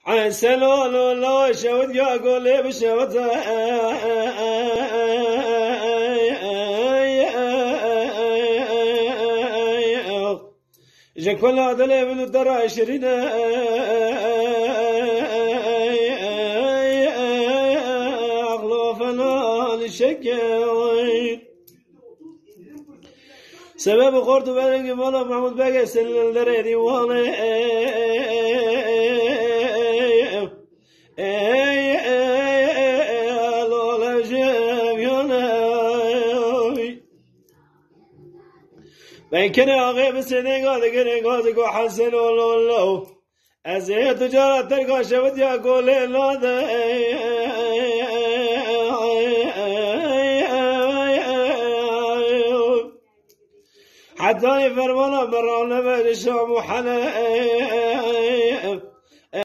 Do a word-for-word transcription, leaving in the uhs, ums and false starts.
عسى لا لا لا شود يا قولي بشوت جا كل هذا اللي من الدرا عشرين أغلافنا للشكاوين سبب قرط بلنك مولا محمود بقى سل الدريدي والي من كان أغيب السنة قال كان قال حسن والله أزيه تجارة تلقى شبت يا قولي لا ذا حتى يفرمنا برا نبات الشام وحنا